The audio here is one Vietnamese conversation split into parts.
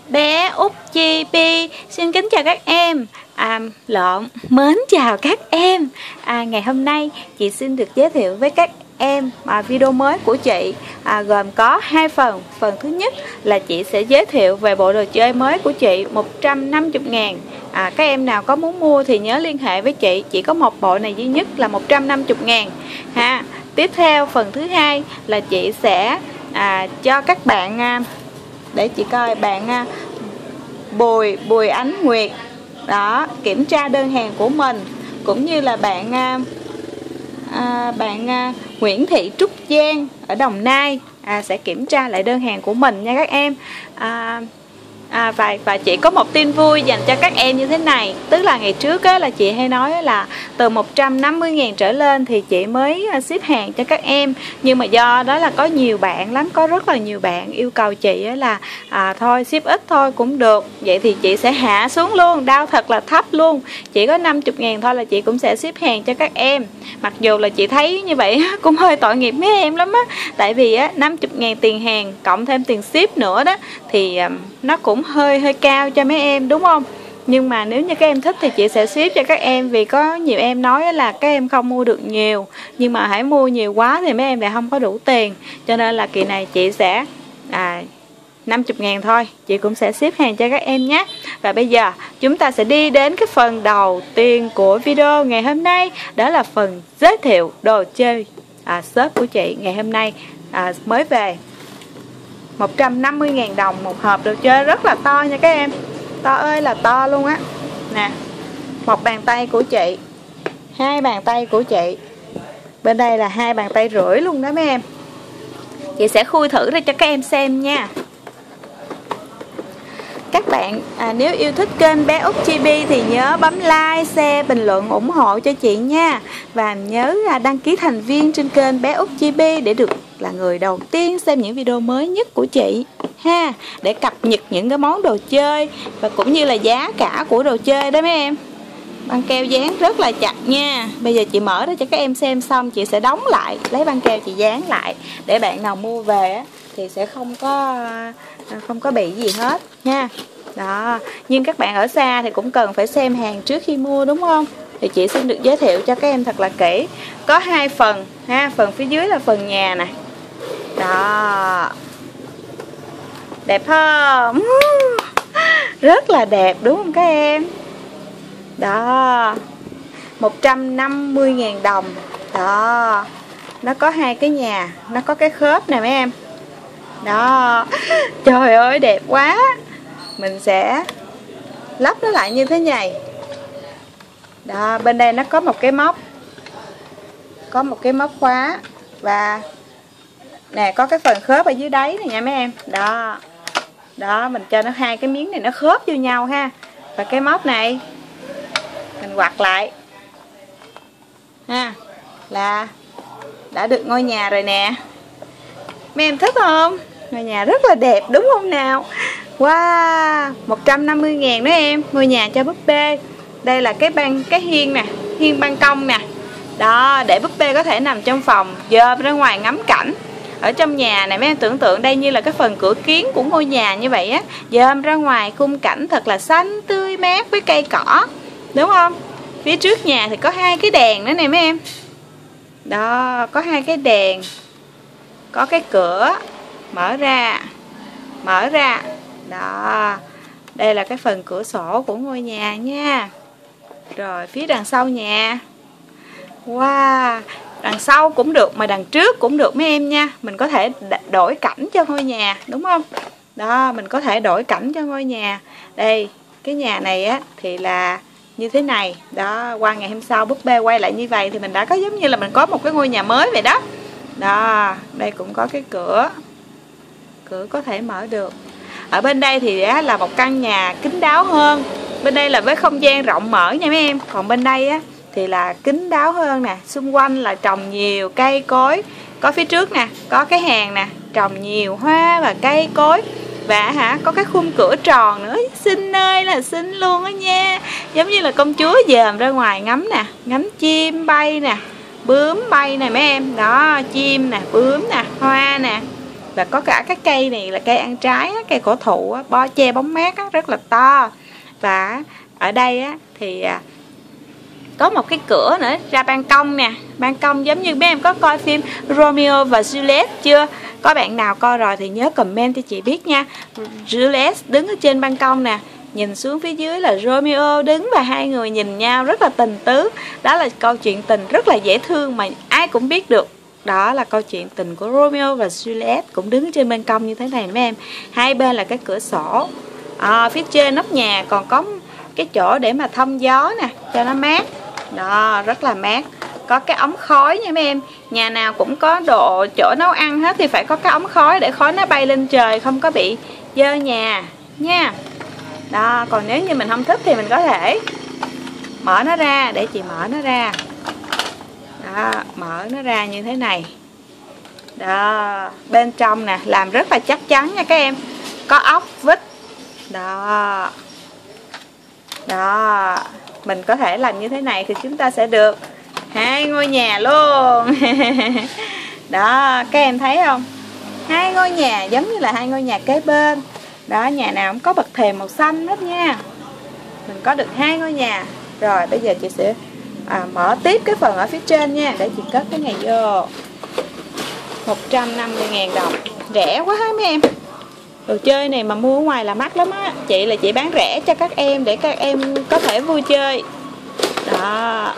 Bé Út Chibi xin kính chào các em. Mến chào các em. Ngày hôm nay chị xin được giới thiệu với các em video mới của chị gồm có 2 phần. Phần thứ nhất là chị sẽ giới thiệu về bộ đồ chơi mới của chị 150.000. Các em nào có muốn mua thì nhớ liên hệ với chị. Chỉ có một bộ này duy nhất là 150.000 ha. Tiếp theo phần thứ hai là chị sẽ cho các bạn để chị coi bạn Bùi Ánh Nguyệt đó kiểm tra đơn hàng của mình, cũng như là bạn Nguyễn Thị Trúc Giang ở Đồng Nai sẽ kiểm tra lại đơn hàng của mình nha các em. Và chị có một tin vui dành cho các em như thế này. Tức là ngày trước là chị hay nói là từ 150.000 trở lên thì chị mới ship hàng cho các em. Nhưng mà do đó là có nhiều bạn lắm, có rất là nhiều bạn yêu cầu chị là thôi ship ít thôi cũng được. Vậy thì chị sẽ hạ xuống luôn, đao thật là thấp luôn. Chỉ có 50.000 thôi là chị cũng sẽ ship hàng cho các em. Mặc dù là chị thấy như vậy cũng hơi tội nghiệp mấy em lắm á. Tại vì 50.000 tiền hàng cộng thêm tiền ship nữa đó thì nó cũng hơi cao cho mấy em, đúng không? Nhưng mà nếu như các em thích thì chị sẽ ship cho các em. Vì có nhiều em nói là các em không mua được nhiều, nhưng mà hãy mua nhiều quá thì mấy em lại không có đủ tiền. Cho nên là kỳ này chị sẽ 50.000 thôi, chị cũng sẽ ship hàng cho các em nhé. Và bây giờ chúng ta sẽ đi đến cái phần đầu tiên của video ngày hôm nay. Đó là phần giới thiệu đồ chơi shop của chị ngày hôm nay mới về. 150.000 đồng một hộp đồ chơi rất là to nha các em. To ơi là to luôn á. Nè, một bàn tay của chị, 2 bàn tay của chị, bên đây là 2 bàn tay rưỡi luôn đó mấy em. Chị sẽ khui thử ra cho các em xem nha. Các bạn nếu yêu thích kênh bé Út Chibi thì nhớ bấm like, share, bình luận ủng hộ cho chị nha. Và nhớ đăng ký thành viên trên kênh bé Út Chibi để được là người đầu tiên xem những video mới nhất của chị ha, để cập nhật những cái món đồ chơi và cũng như là giá cả của đồ chơi đó mấy em. Băng keo dán rất là chặt nha. Bây giờ chị mở ra cho các em xem xong chị sẽ đóng lại, lấy băng keo chị dán lại để bạn nào mua về thì sẽ không có bị gì hết nha. Đó, nhưng các bạn ở xa thì cũng cần phải xem hàng trước khi mua, đúng không? Thì chị xin được giới thiệu cho các em thật là kỹ. Có 2 phần ha, phần phía dưới là phần nhà nè. Đó, đẹp không? Rất là đẹp đúng không các em? Đó, 150.000 đồng. Đó, nó có 2 cái nhà, nó có cái khớp nè mấy em. Đó, trời ơi đẹp quá. Mình sẽ lắp nó lại như thế này. Đó, bên đây nó có một cái móc, có một cái móc khóa. Và nè, có cái phần khớp ở dưới đáy này nha mấy em. Đó, đó, mình cho nó 2 cái miếng này nó khớp vô nhau ha. Và cái móc này mình quặt lại ha, là đã được ngôi nhà rồi nè. Mấy em thích không? Ngôi nhà rất là đẹp đúng không nào? Wow, 150.000 đó em. Ngôi nhà cho búp bê. Đây là cái hiên nè, hiên ban công nè. Đó, để búp bê có thể nằm trong phòng, dòm ra ngoài ngắm cảnh. Ở trong nhà này mấy em tưởng tượng đây như là cái phần cửa kiến của ngôi nhà như vậy á. Dòm ra ngoài khung cảnh thật là xanh tươi mát với cây cỏ, đúng không? Phía trước nhà thì có 2 cái đèn nữa nè mấy em. Đó, có 2 cái đèn. Có cái cửa mở ra, mở ra. Đó, đây là cái phần cửa sổ của ngôi nhà nha. Rồi phía đằng sau nhà, wow, đằng sau cũng được mà đằng trước cũng được mấy em nha. Mình có thể đổi cảnh cho ngôi nhà, đúng không? Đó, mình có thể đổi cảnh cho ngôi nhà. Đây, cái nhà này á thì là như thế này. Đó, qua ngày hôm sau búp bê quay lại như vậy thì mình đã có giống như là mình có một cái ngôi nhà mới vậy đó. Đó, đây cũng có cái cửa, cửa có thể mở được. Ở bên đây thì là một căn nhà kín đáo hơn. Bên đây là với không gian rộng mở nha mấy em. Còn bên đây á thì là kín đáo hơn nè. Xung quanh là trồng nhiều cây cối. Có phía trước nè, có cái hàng nè, trồng nhiều hoa và cây cối. Và có cái khung cửa tròn nữa. Xinh ơi là xinh luôn á nha. Giống như là công chúa dòm ra ngoài ngắm nè. Ngắm chim bay nè, bướm bay nè mấy em. Đó, chim nè, bướm nè, hoa nè. Và có cả cái cây này là cây ăn trái, cây cổ thụ, bo che bóng mát rất là to. Và ở đây thì có một cái cửa nữa ra ban công nè. Ban công giống như mấy em có coi phim Romeo và Juliet chưa? Có bạn nào coi rồi thì nhớ comment cho chị biết nha. Juliet đứng ở trên ban công nè, nhìn xuống phía dưới là Romeo đứng và hai người nhìn nhau rất là tình tứ. Đó là câu chuyện tình rất là dễ thương mà ai cũng biết được. Đó là câu chuyện tình của Romeo và Juliet, cũng đứng trên ban công như thế này mấy em. Hai bên là cái cửa sổ. Phía trên nóc nhà còn có cái chỗ để mà thông gió nè, cho nó mát. Đó, rất là mát. Có cái ống khói nha mấy em. Nhà nào cũng có chỗ nấu ăn hết thì phải có cái ống khói để khói nó bay lên trời, không có bị dơ nhà nha. Đó, còn nếu như mình không thích thì mình có thể mở nó ra, để chị mở nó ra. Đó, mở nó ra như thế này. Đó, bên trong nè, làm rất là chắc chắn nha các em. Có ốc vít. Đó. Đó, mình có thể làm như thế này thì chúng ta sẽ được 2 ngôi nhà luôn. Đó, các em thấy không? 2 ngôi nhà giống như là 2 ngôi nhà kế bên. Đó, nhà nào cũng có bậc thềm màu xanh hết nha. Mình có được 2 ngôi nhà. Rồi, bây giờ chị sẽ mở tiếp cái phần ở phía trên nha, để chị cất cái này vô. 150.000 đồng. Rẻ quá hả mấy em? Đồ chơi này mà mua ở ngoài là mắc lắm á. Chị là chị bán rẻ cho các em để các em có thể vui chơi. Đó.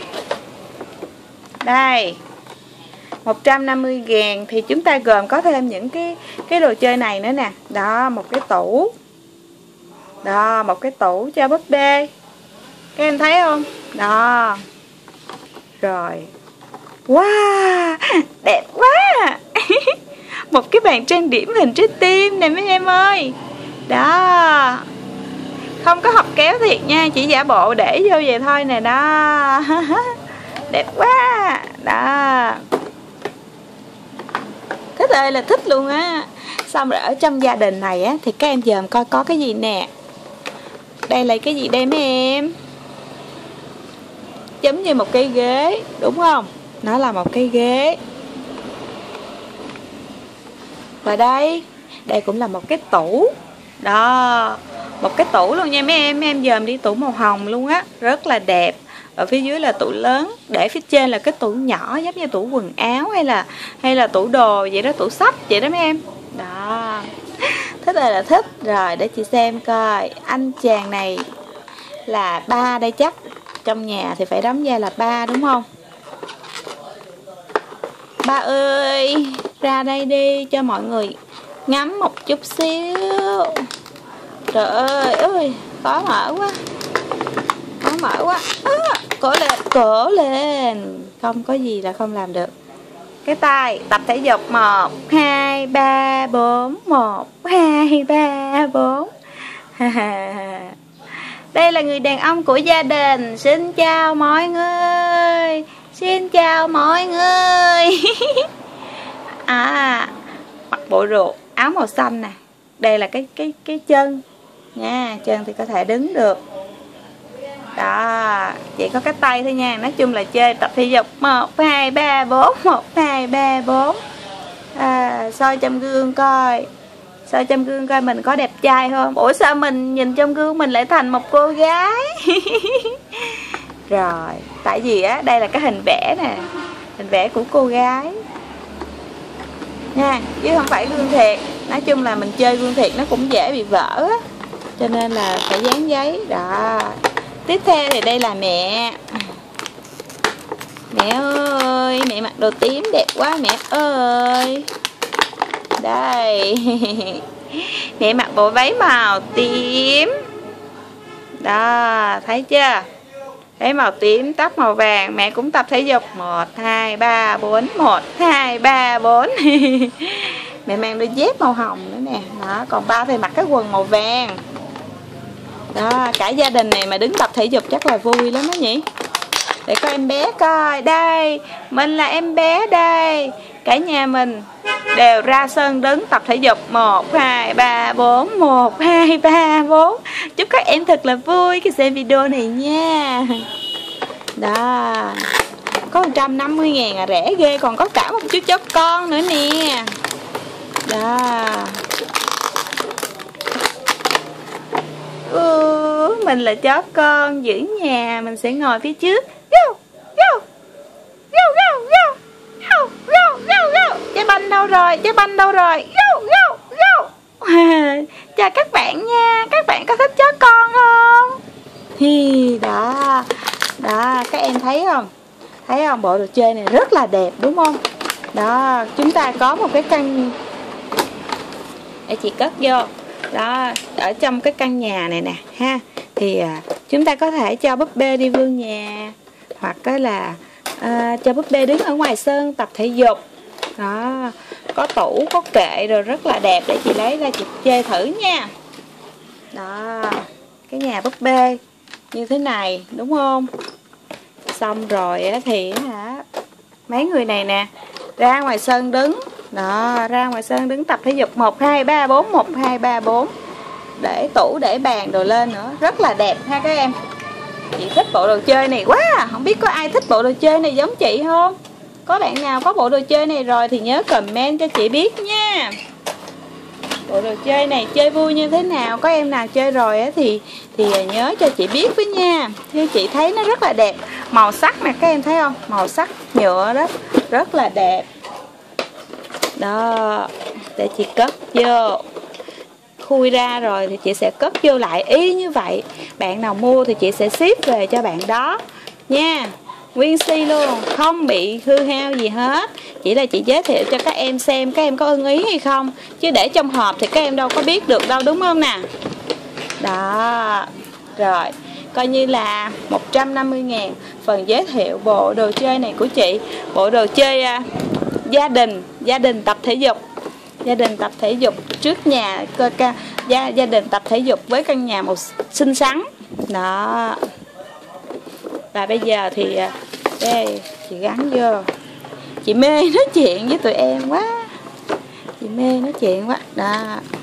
Đây. 150.000 thì chúng ta gồm có thêm những cái đồ chơi này nữa nè. Đó, một cái tủ. Đó, một cái tủ cho búp bê. Các em thấy không? Đó. Rồi. Wow, đẹp quá. Một cái bàn trang điểm hình trái tim này mấy em ơi. Đó. Không có hộp kéo thiệt nha, chỉ giả bộ để vô vậy thôi nè. Đó. Đẹp quá. Đó. Thích ơi là thích luôn á. Xong rồi ở trong gia đình này á thì các em dòm coi có cái gì nè. Đây là cái gì đây mấy em? Giống như một cái ghế, đúng không? Nó là một cái ghế. Và đây cũng là một cái tủ. Đó, một cái tủ luôn nha mấy em dòm đi, tủ màu hồng luôn á, rất là đẹp. Ở phía dưới là tủ lớn, để phía trên là cái tủ nhỏ giống như tủ quần áo hay là tủ đồ vậy đó, tủ sách vậy đó mấy em. Đó. Thích ơi là thích. Rồi để chị xem coi, anh chàng này là ba đây chắc. Trong nhà thì phải đóng vai là ba đúng không? Ba ơi, ra đây đi cho mọi người ngắm một chút xíu. Trời ơi, khó mở quá. Khó mở quá. Cổ lên. Không có gì là không làm được. Cái tay, tập thể dục 1, 2, 3, 4. 1, 2, 3, 4. Đây là người đàn ông của gia đình. Xin chào mọi người. Xin chào mọi người. Mặc bộ ruột, áo màu xanh nè. Đây là cái chân nha, chân thì có thể đứng được. Đó, chỉ có cái tay thôi nha. Nói chung là chơi tập thể dục 1, 2, 3, 4. 1, 2, 3, 4. Soi trong gương coi. Soi trong gương coi mình có đẹp trai không? Ủa sao mình nhìn trong gương mình lại thành một cô gái? Rồi, tại vì á, đây là cái hình vẽ nè. Hình vẽ của cô gái nha, chứ không phải gương thiệt. Nói chung là mình chơi gương thiệt nó cũng dễ bị vỡ á, cho nên là phải dán giấy. Đó. Tiếp theo thì đây là mẹ. Mẹ ơi, mẹ mặc đồ tím đẹp quá mẹ ơi. Đây. Mẹ mặc bộ váy màu tím. Đó, thấy chưa? Thấy màu tím, tóc màu vàng. Mẹ cũng tập thể dục 1, 2, 3, 4. 1, 2, 3, 4. Mẹ mang đôi dép màu hồng nữa nè. Đó, còn ba thì mặc cái quần màu vàng. Đó, cả gia đình này mà đứng tập thể dục chắc là vui lắm đó nhỉ. Để coi em bé coi. Đây, mình là em bé đây. Cả nhà mình đều ra sân đứng tập thể dục 1, 2, 3, 4. 1, 2, 3, 4. Chúc các em thật là vui khi xem video này nha. Đó. Có 150.000 rẻ ghê. Còn có cả một chú chó con nữa nè. Đó. Mình là chó con giữ nhà, mình sẽ ngồi phía trước. Go, go, go, go, go, go, go, go, go. Trái banh đâu rồi? Trái banh đâu rồi? Go, go, go. Chào các bạn nha. Các bạn có thích chó con không? Hi, đó. Đó, các em thấy không? Thấy không? Bộ đồ chơi này rất là đẹp đúng không? Đó, chúng ta có một cái căn để chị cất vô. Đó, ở trong cái căn nhà này nè ha, thì chúng ta có thể cho búp bê đi vô nhà, hoặc là cho búp bê đứng ở ngoài sân tập thể dục. Đó, có tủ, có kệ rồi rất là đẹp, để chị lấy ra chị chơi thử nha. Đó, cái nhà búp bê như thế này đúng không? Xong rồi thì mấy người này nè ra ngoài sân đứng. Đó, ra ngoài sân đứng tập thể dục 1 2 3 4, 1 2 3 4. Để tủ để bàn đồ lên nữa, rất là đẹp ha các em. Chị thích bộ đồ chơi này quá. Không biết có ai thích bộ đồ chơi này giống chị không? Có bạn nào có bộ đồ chơi này rồi thì nhớ comment cho chị biết nha. Bộ đồ chơi này chơi vui như thế nào? Có em nào chơi rồi thì nhớ cho chị biết với nha. Như chị thấy nó rất là đẹp. Màu sắc nè, các em thấy không? Màu sắc nhựa đó, rất là đẹp. Đó, để chị cất vô. Khui ra rồi thì chị sẽ cất vô lại y như vậy. Bạn nào mua thì chị sẽ ship về cho bạn đó nha. Nguyên si luôn, không bị hư hao gì hết. Chỉ là chị giới thiệu cho các em xem các em có ưng ý hay không. Chứ để trong hộp thì các em đâu có biết được đâu, đúng không nè. Đó. Rồi, coi như là 150.000 phần giới thiệu bộ đồ chơi này của chị. Bộ đồ chơi gia đình tập thể dục. Gia đình tập thể dục trước nhà, gia đình tập thể dục với căn nhà màu xinh xắn. Đó. Và bây giờ thì đây chị gắn vô. Chị mê nói chuyện với tụi em quá. Chị mê nói chuyện quá. Đó.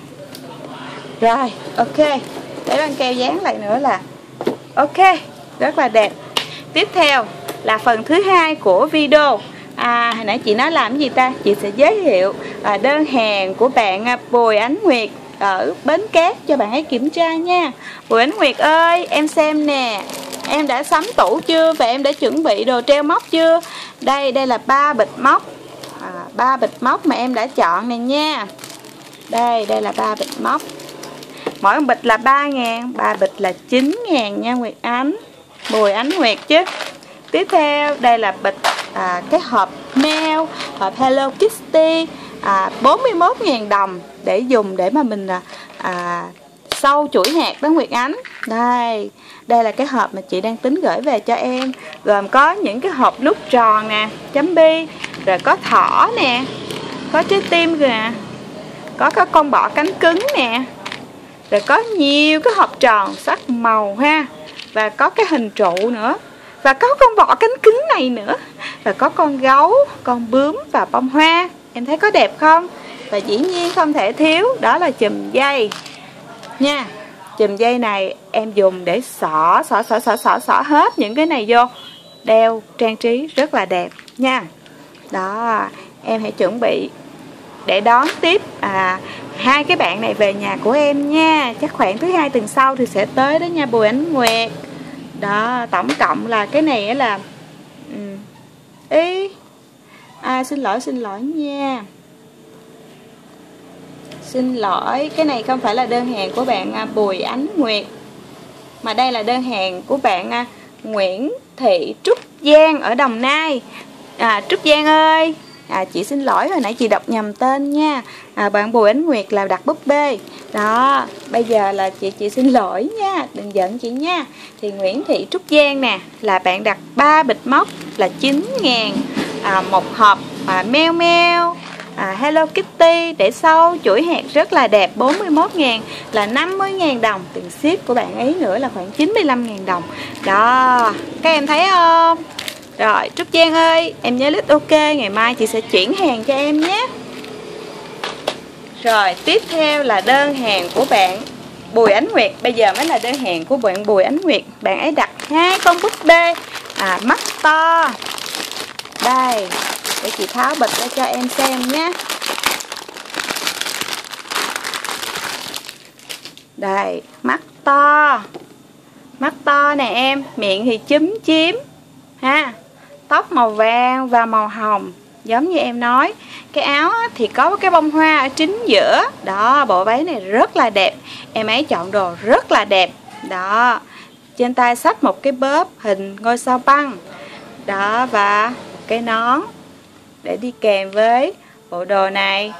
Rồi, ok. Để băng keo dán lại nữa là ok, rất là đẹp. Tiếp theo là phần thứ hai của video. Hồi nãy chị nói làm cái gì ta? Chị sẽ giới thiệu đơn hàng của bạn Bùi Ánh Nguyệt ở Bến Cát cho bạn ấy kiểm tra nha. Bùi Ánh Nguyệt ơi, em xem nè. Em đã sắm tủ chưa và em đã chuẩn bị đồ treo móc chưa? Đây là 3 bịch móc. 3 bịch móc mà em đã chọn này nha. Đây là 3 bịch móc. Mỗi bịch là 3.000, 3 bịch là 9.000 nha Nguyệt Ánh. Bùi Ánh Nguyệt chứ. Tiếp theo đây là bịch cái hộp mail, hộp Hello Kitty, 41.000 đồng để dùng để mà mình sâu chuỗi hạt đó Nguyệt Ánh. Đây là cái hộp mà chị đang tính gửi về cho em. Gồm có những cái hộp nút tròn nè, chấm bi, rồi có thỏ nè, có trái tim rồi nè, có con bọ cánh cứng nè, rồi có nhiều cái hộp tròn sắc màu ha, và có cái hình trụ nữa, và có con bọ cánh cứng này nữa, và có con gấu, con bướm và bông hoa. Em thấy có đẹp không? Và dĩ nhiên không thể thiếu đó là chùm dây nha. Chùm dây này em dùng để xỏ hết những cái này vô, đeo trang trí rất là đẹp nha. Đó, em hãy chuẩn bị để đón tiếp hai cái bạn này về nhà của em nha. Chắc khoảng thứ hai tuần sau thì sẽ tới đó nha Bùi Ánh Nguyệt. Đó, tổng cộng là cái này là xin lỗi nha. Xin lỗi, cái này không phải là đơn hàng của bạn Bùi Ánh Nguyệt, mà đây là đơn hàng của bạn Nguyễn Thị Trúc Giang ở Đồng Nai. Trúc Giang ơi, chị xin lỗi hồi nãy chị đọc nhầm tên nha. Bạn Bùi Ánh Nguyệt là đặt búp bê. Đó, bây giờ là chị xin lỗi nha, đừng giận chị nha. Thì Nguyễn Thị Trúc Giang nè, là bạn đặt 3 bịch móc là 9.000, một hộp meo meo Hello Kitty để sâu chuỗi hạt rất là đẹp 41.000 là 50.000 đồng. Tiền ship của bạn ấy nữa là khoảng 95.000 đồng. Đó, các em thấy không? Rồi, Trúc Giang ơi, em nhớ lít ok, ngày mai chị sẽ chuyển hàng cho em nhé. Rồi, tiếp theo là đơn hàng của bạn Bùi Ánh Nguyệt. Bây giờ mới là đơn hàng của bạn Bùi Ánh Nguyệt. Bạn ấy đặt 2 con búp bê mắt to. Đây, để chị tháo bịch ra cho em xem nhé. Đây, mắt to nè em, miệng thì chúm chím ha, tóc màu vàng và màu hồng giống như em nói. Cái áo thì có cái bông hoa ở chính giữa. Đó, bộ váy này rất là đẹp. Em ấy chọn đồ rất là đẹp. Đó, trên tay xách một cái bóp hình ngôi sao băng. Đó, và cái nón để đi kèm với bộ đồ này.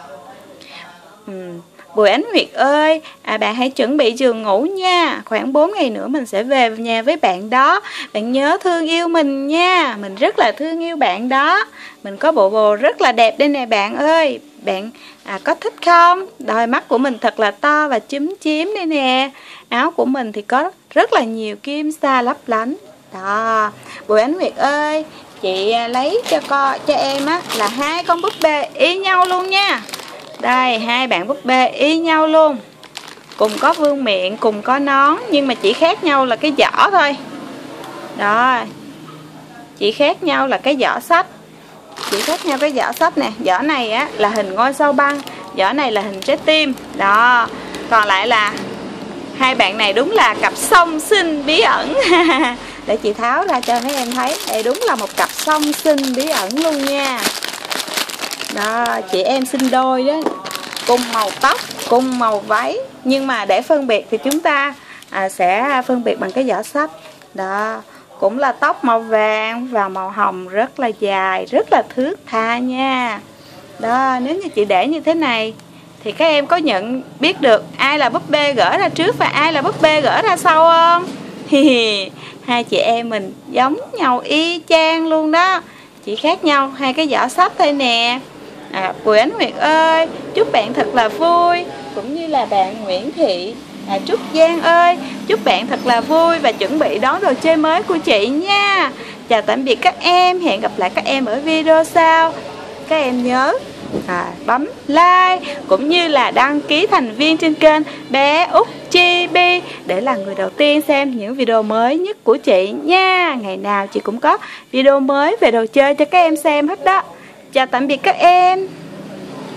Bùi Ánh Nguyệt ơi, bạn hãy chuẩn bị giường ngủ nha. Khoảng 4 ngày nữa mình sẽ về nhà với bạn đó. Bạn nhớ thương yêu mình nha. Mình rất là thương yêu bạn đó. Mình có bộ đồ rất là đẹp đây nè bạn ơi. Bạn có thích không? Đôi mắt của mình thật là to và chúm chím đây nè. Áo của mình thì có rất là nhiều kim sa lấp lánh. Đó, Bùi Ánh Nguyệt ơi, chị lấy cho em là 2 con búp bê y nhau luôn nha. Đây, 2 bạn búp bê y nhau luôn. Cùng có vương miện, cùng có nón, nhưng mà chỉ khác nhau là cái giỏ thôi. Đó, chỉ khác nhau là cái giỏ sách. Chỉ khác nhau cái giỏ sách nè. Giỏ này là hình ngôi sao băng, giỏ này là hình trái tim. Đó, còn lại là 2 bạn này đúng là cặp song sinh bí ẩn. Để chị tháo ra cho mấy em thấy. Đây đúng là một cặp song sinh bí ẩn luôn nha. Đó, chị em sinh đôi đó, cùng màu tóc, cùng màu váy. Nhưng mà để phân biệt thì chúng ta sẽ phân biệt bằng cái giỏ sách. Đó, cũng là tóc màu vàng và màu hồng rất là dài, rất là thướt tha nha. Đó, nếu như chị để như thế này thì các em có nhận biết được ai là búp bê gỡ ra trước và ai là búp bê gỡ ra sau không? Hai chị em mình giống nhau y chang luôn đó. Chỉ khác nhau 2 cái giỏ sách thôi nè. Bùi Ánh Nguyệt ơi, chúc bạn thật là vui. Cũng như là bạn Nguyễn Thị Trúc Giang ơi, chúc bạn thật là vui và chuẩn bị đón đồ chơi mới của chị nha. Chào tạm biệt các em, hẹn gặp lại các em ở video sau. Các em nhớ bấm like cũng như là đăng ký thành viên trên kênh Bé Út Chibi để là người đầu tiên xem những video mới nhất của chị nha. Ngày nào chị cũng có video mới về đồ chơi cho các em xem hết đó. Chào tạm biệt các em.